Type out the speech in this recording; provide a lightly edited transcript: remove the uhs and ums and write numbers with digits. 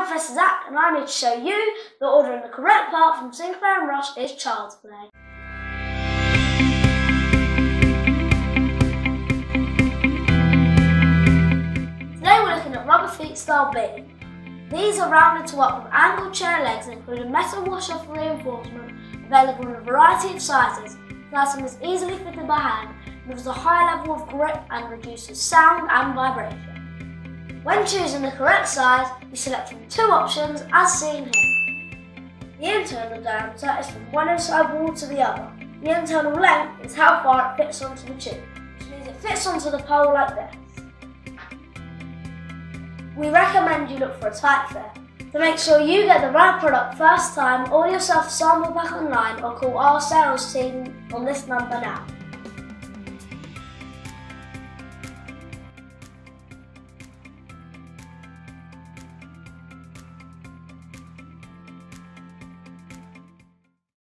I'm Professor Zach and I'm here to show you that ordering the correct part from Sinclair and Rush is child's play. Today we're looking at rubber feet style B. These are rounded to up with angled chair legs including metal wash-off reinforcement available in a variety of sizes. The item is easily fitted by hand and offers a high level of grip and reduces sound and vibration. When choosing the correct size, you select from two options as seen here. The internal diameter is from one inside wall to the other. The internal length is how far it fits onto the tube, which means it fits onto the pole like this. We recommend you look for a tight fit. To make sure you get the right product first time, order yourself a sample pack online or call our sales team on this number now.